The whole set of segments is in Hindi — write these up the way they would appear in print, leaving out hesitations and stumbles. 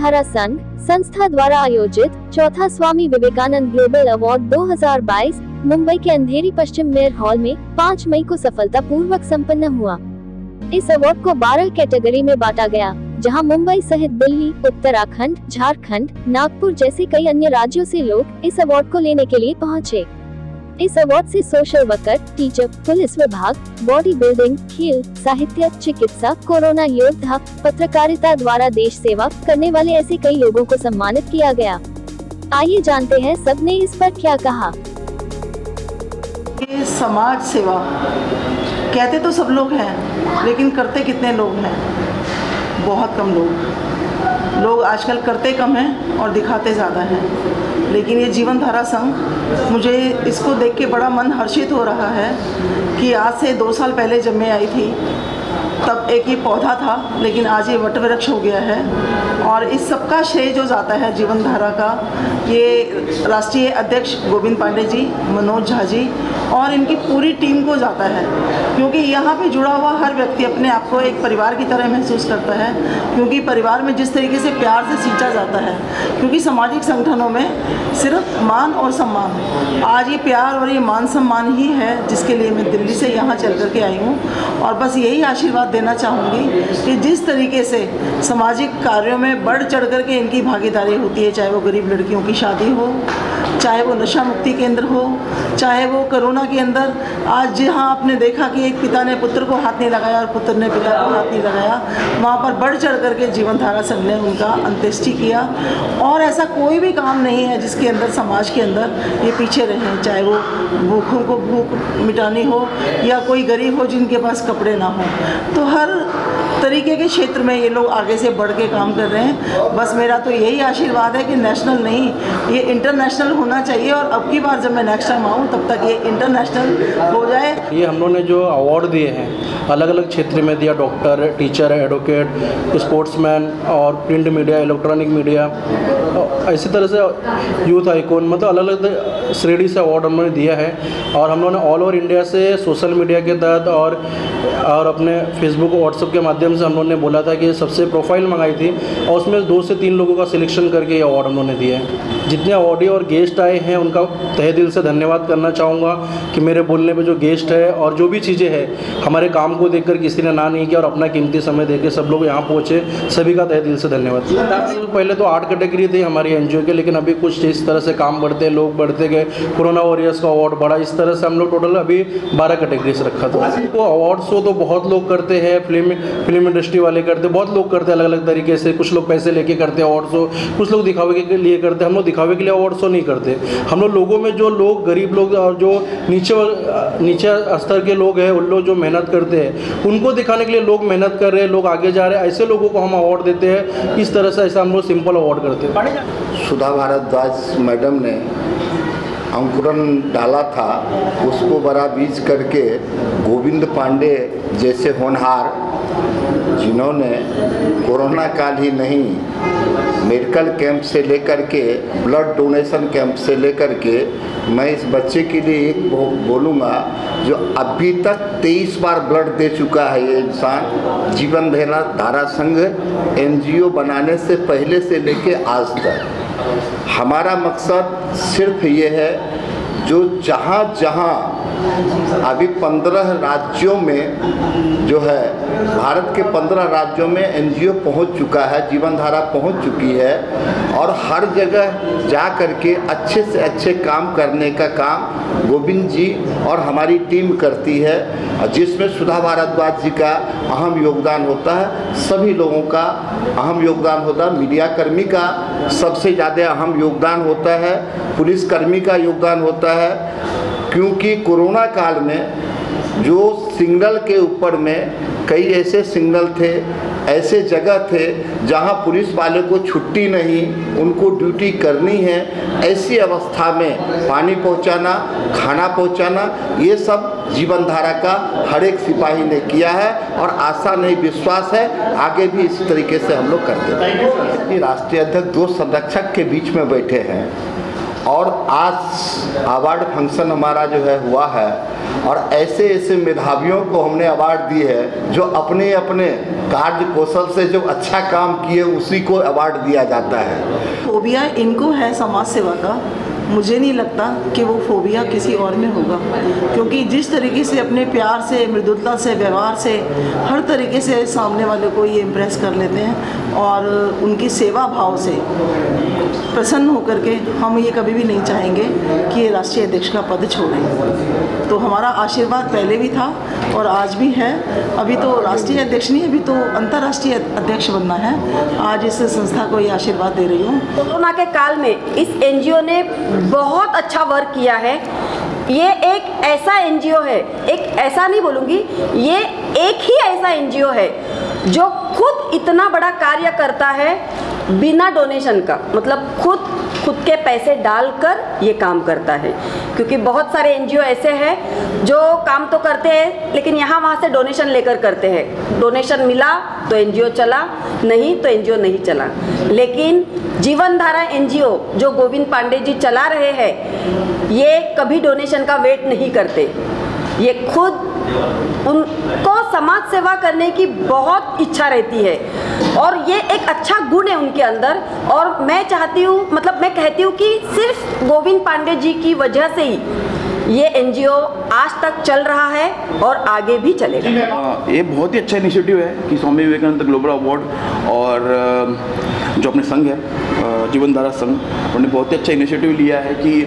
धारा संघ संस्था द्वारा आयोजित चौथा स्वामी विवेकानंद ग्लोबल अवार्ड 2022 मुंबई के अंधेरी पश्चिम मेयर हॉल में 5 मई को सफलतापूर्वक संपन्न हुआ। इस अवार्ड को 12 कैटेगरी में बांटा गया, जहां मुंबई सहित दिल्ली, उत्तराखंड, झारखंड, नागपुर जैसे कई अन्य राज्यों से लोग इस अवार्ड को लेने के लिए पहुंचे। इस अवार्ड से सोशल वर्कर, टीचर, पुलिस विभाग, बॉडी बिल्डिंग, खेल, साहित्य, चिकित्सा, कोरोना योद्धा, पत्रकारिता द्वारा देश सेवा करने वाले ऐसे कई लोगों को सम्मानित किया गया। आइए जानते हैं सबने इस पर क्या कहा। ये समाज सेवा कहते तो सब लोग हैं, लेकिन करते कितने लोग हैं? बहुत कम लोग आजकल करते कम हैं और दिखाते ज़्यादा हैं। लेकिन ये जीवन धारा संघ, मुझे इसको देख के बड़ा मन हर्षित हो रहा है कि आज से 2 साल पहले जब मैं आई थी तब एक ही पौधा था, लेकिन आज ये वट वृक्ष हो गया है। और इस सब का श्रेय जो जाता है जीवन धारा का, ये राष्ट्रीय अध्यक्ष गोविंद पांडे जी, मनोज झा जी और इनकी पूरी टीम को जाता है, क्योंकि यहाँ पे जुड़ा हुआ हर व्यक्ति अपने आप को एक परिवार की तरह महसूस करता है। क्योंकि परिवार में जिस तरीके से प्यार से सींचा जाता है, क्योंकि सामाजिक संगठनों में सिर्फ मान और सम्मान, आज ये प्यार और ये मान सम्मान ही है जिसके लिए मैं दिल्ली से यहाँ चल कर के आई हूँ। और बस यही आशीर्वाद देना चाहूँगी कि जिस तरीके से सामाजिक कार्यों में बढ़ चढ़ कर के इनकी भागीदारी होती है, चाहे वो गरीब लड़कियों की शादी हो, चाहे वो नशा मुक्ति केंद्र हो, चाहे वो कोरोना के अंदर आज जहाँ आपने देखा कि एक पिता ने पुत्र को हाथ नहीं लगाया और पुत्र ने पिता को हाथ नहीं लगाया, वहाँ पर बढ़ चढ़ करके जीवन धारा संघ ने उनका अंत्येष्टि किया। और ऐसा कोई भी काम नहीं है जिसके अंदर समाज के अंदर ये पीछे रहें, चाहे वो भूखों को भूख मिटानी हो या कोई गरीब हो जिनके पास कपड़े ना हो। तो हर तरीके के क्षेत्र में ये लोग आगे से बढ़ के काम कर रहे हैं। बस मेरा तो यही आशीर्वाद है कि नेशनल नहीं, ये इंटरनेशनल होना चाहिए। और अब की बार जब मैं नेक्स्ट टाइम आऊँ तब तक ये इंटरनेशनल हो जाए। ये हम लोगों ने जो अवार्ड दिए हैं अलग अलग क्षेत्र में दिया, डॉक्टर, टीचर, एडवोकेट, स्पोर्ट्समैन और प्रिंट मीडिया, इलेक्ट्रॉनिक मीडिया, इसी तरह से यूथ आइकॉन, मतलब अलग अलग श्रेणी से अवार्ड हमने दिया है। और हम लोगों ने ऑल ओवर इंडिया से सोशल मीडिया के तहत और अपने फेसबुक और व्हाट्सएप के माध्यम से हम लोगों ने बोला था कि सबसे प्रोफाइल मंगाई थी और उसमें 2 से 3 लोगों का सिलेक्शन करके ये अवार्ड हम लोगों ने दिए हैं। जितने अवार्डी और गेस्ट आए हैं उनका तहे दिल से धन्यवाद करना चाहूँगा कि मेरे बोलने पे जो गेस्ट है और जो भी चीज़ें हैं, हमारे काम को देखकर किसी ने ना नहीं किया और अपना कीमती समय देकर सब लोग यहाँ पहुँचे, सभी का तहे दिल से धन्यवाद। पहले तो 8 कैटेगरी थी हमारी एनजीओ के, लेकिन अभी कुछ इस तरह से काम बढ़ते लोग बढ़ते गए, कोरोना वॉरियर्स का अवार्ड बढ़ा, इस तरह से हम लोग टोटल अभी 12 कैटेगरी से रखा था। तो अवार्ड शो तो बहुत लोग करते हैं, फिल्म इंडस्ट्री वाले करते, बहुत लोग करते हैं अलग अलग तरीके से। कुछ लोग पैसे लेके करते हैं अवार्ड शो, कुछ लोग दिखावे के लिए करते हैं। हम लोग दिखावे के लिए अवार्ड शो नहीं करते। हम लोग लोगों में जो लोग गरीब लोग और जो नीचे स्तर के लोग हैं, उन लोग जो मेहनत करते हैं उनको दिखाने के लिए लोग मेहनत कर रहे हैं, लोग आगे जा रहे हैं, ऐसे लोगों को हम अवार्ड देते हैं। इस तरह से ऐसा हम लोग सिंपल अवार्ड करते हैं। सुधा भारद्वाज मैडम ने अंकुरन डाला था, उसको बड़ा बीज करके गोविंद पांडे जैसे होनहार, जिन्होंने कोरोना काल ही नहीं, मेडिकल कैंप से लेकर के ब्लड डोनेशन कैंप से लेकर के, मैं इस बच्चे के लिए एक बोलूँगा जो अभी तक 23 बार ब्लड दे चुका है ये इंसान। जीवन धारा संघ एनजीओ बनाने से पहले से लेके आज तक हमारा मकसद सिर्फ ये है, जो जहाँ जहाँ अभी 15 राज्यों में जो है, भारत के 15 राज्यों में एनजीओ पहुंच चुका है, जीवन धारा पहुंच चुकी है और हर जगह जा करके अच्छे से अच्छे काम करने का काम गोविंद जी और हमारी टीम करती है, जिसमें सुधा भारद्वाज जी का अहम योगदान होता है, सभी लोगों का अहम योगदान होता है, मीडिया कर्मी का सबसे ज़्यादा अहम योगदान होता है, पुलिसकर्मी का योगदान होता है। क्योंकि कोरोना काल में जो सिग्नल के ऊपर में कई ऐसे सिग्नल थे, ऐसे जगह थे जहां पुलिस वाले को छुट्टी नहीं, उनको ड्यूटी करनी है, ऐसी अवस्था में पानी पहुंचाना, खाना पहुंचाना, ये सब जीवन धारा का हर एक सिपाही ने किया है और आशा नहीं विश्वास है आगे भी इसी तरीके से हम लोग करते हैं। राष्ट्रीय अध्यक्ष 2 संरक्षक के बीच में बैठे हैं और आज अवार्ड फंक्शन हमारा जो है हुआ है, और ऐसे ऐसे मेधावियों को हमने अवार्ड दी है जो अपने अपने कार्य कौशल से जो अच्छा काम किए उसी को अवार्ड दिया जाता है। फोबिया इनको है समाज सेवा का, मुझे नहीं लगता कि वो फोबिया किसी और में होगा, क्योंकि जिस तरीके से अपने प्यार से, मृदुलता से, व्यवहार से, हर तरीके से सामने वाले को ये इम्प्रेस कर लेते हैं और उनकी सेवा भाव से प्रसन्न होकर के हम ये कभी भी नहीं चाहेंगे कि ये राष्ट्रीय अध्यक्ष का पद छोड़ें। तो हमारा आशीर्वाद पहले भी था और आज भी है। अभी तो राष्ट्रीय अध्यक्ष नहीं, अभी तो अंतर्राष्ट्रीय अध्यक्ष बनना है। आज इस संस्था को ये आशीर्वाद दे रही हूँ। कोरोना के काल में इस एनजीओ ने बहुत अच्छा वर्क किया है। ये एक ऐसा एनजीओ है, एक ऐसा नहीं बोलूँगी, ये एक ही ऐसा एनजीओ है जो खुद इतना बड़ा कार्य करता है बिना डोनेशन का, मतलब खुद के पैसे डालकर ये काम करता है। क्योंकि बहुत सारे एनजीओ ऐसे हैं जो काम तो करते हैं लेकिन यहाँ वहाँ से डोनेशन लेकर करते हैं। डोनेशन मिला तो एनजीओ चला, नहीं तो एनजीओ नहीं चला। लेकिन जीवन धारा एनजीओ जो गोविंद पांडे जी चला रहे हैं, ये कभी डोनेशन का वेट नहीं करते। ये खुद उनको समाज सेवा करने की बहुत इच्छा रहती है और ये एक अच्छा गुण है उनके अंदर। और मैं चाहती हूँ, मतलब मैं कहती हूँ कि सिर्फ गोविंद पांडे जी की वजह से ही ये एनजीओ आज तक चल रहा है और आगे भी चलेगा। ये बहुत ही अच्छा इनिशिएटिव है कि स्वामी विवेकानंद ग्लोबल अवार्ड और जो अपने संघ है जीवन धारा संघ, उन्होंने बहुत ही अच्छा इनिशिएटिव लिया है कि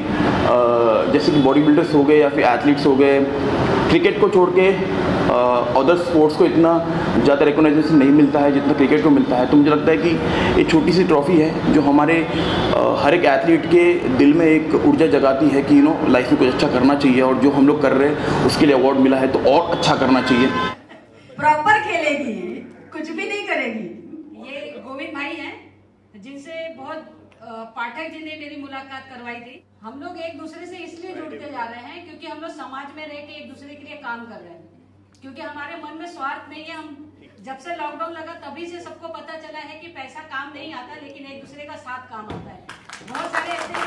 जैसे कि बॉडी बिल्डर्स हो गए या फिर एथलीट्स हो गए, क्रिकेट को छोड़ के अदर स्पोर्ट्स को इतना ज़्यादा रिकॉग्नाइजेशन नहीं मिलता है जितना क्रिकेट को मिलता है। तो मुझे लगता है कि ये छोटी सी ट्रॉफी है जो हमारे हर एक एथलीट के दिल में एक ऊर्जा जगाती है कि लाइफ में कुछ अच्छा करना चाहिए, और जो हम लोग कर रहे हैं उसके लिए अवार्ड मिला है तो और अच्छा करना चाहिए। प्रॉपर खेलेगी, कुछ भी नहीं करेगी। ये गोविंद भाई हैं जिनसे बहुत पाठक जी ने मेरी मुलाकात करवाई थी। हम लोग एक दूसरे से इसलिए जुड़ते जा रहे हैं क्योंकि हम लोग समाज में रह के एक दूसरे के लिए काम कर रहे हैं, क्योंकि हमारे मन में स्वार्थ नहीं है। हम जब से लॉकडाउन लगा तभी से सबको पता चला है कि पैसा काम नहीं आता, लेकिन एक दूसरे का साथ काम आता है। बहुत सारे ऐसे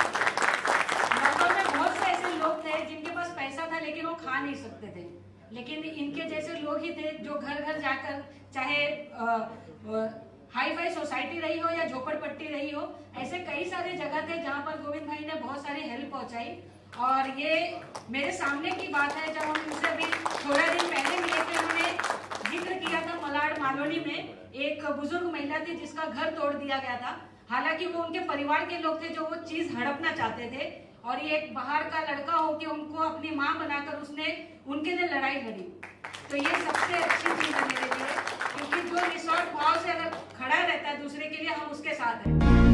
लॉकडाउन में बहुत से ऐसे लोग थे जिनके पास पैसा था लेकिन वो खा नहीं सकते थे, लेकिन इनके जैसे लोग ही थे जो घर घर जाकर, चाहे हाई फाई सोसाइटी रही हो या झोपड़पट्टी रही हो, ऐसे कई सारे जगह थे जहाँ पर गोविंद भाई ने बहुत सारी हेल्प पहुंचाई। और ये मेरे सामने की बात है, जब हम उनसे अभी थोड़ा दिन पहले मिले थे, उन्होंने जिक्र किया था मलाड मालोनी में एक बुजुर्ग महिला थी जिसका घर तोड़ दिया गया था। हालांकि वो उनके परिवार के लोग थे जो वो चीज हड़पना चाहते थे, और ये एक बाहर का लड़का होके उनको अपनी माँ बनाकर उसने उनके लिए लड़ाई लड़ी। तो ये सबसे अच्छी चीज है मेरे लिए, क्योंकि जो निस्वार्थ भाव से अगर खड़ा रहता है दूसरे के लिए, हम उसके साथ हैं।